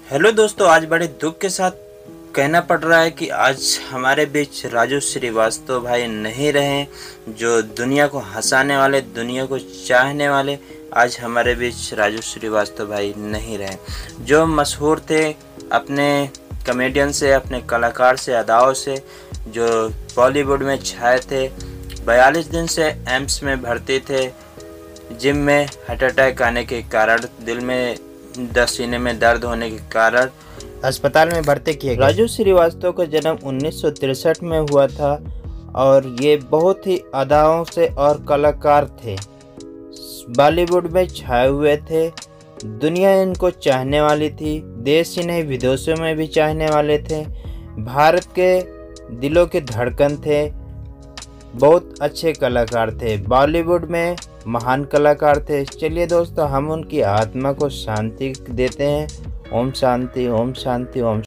Hello दोस्तों, आज बड़े दुख के साथ कहना पड़ रहा है कि आज हमारे बीच राजू श्रीवास्तव भाई नहीं रहे। जो दुनिया को हंसाने वाले, दुनिया को चाहने वाले, आज हमारे बीच राजू श्रीवास्तव भाई नहीं रहे। जो मशहूर थे अपने कॉमेडियन से, अपने कलाकार से, अदाओं से, जो बॉलीवुड में छाए थे। 42 दिन से एम्स में भर्ती थे। जिम में हार्ट अटैक आने के कारण, दिल में सीने में दर्द होने के कारण अस्पताल में भर्ती किए गए। राजू श्रीवास्तव का जन्म 1963 में हुआ था और ये बहुत ही अदाओं से और कलाकार थे। बॉलीवुड में छाए हुए थे। दुनिया इनको चाहने वाली थी, देश ही नहीं विदेशों में भी चाहने वाले थे। भारत के दिलों के धड़कन थे। बहुत अच्छे कलाकार थे, बॉलीवुड में महान कलाकार थे। चलिए दोस्तों, हम उनकी आत्मा को शांति देते हैं। ओम शांति, ओम शांति, ओम।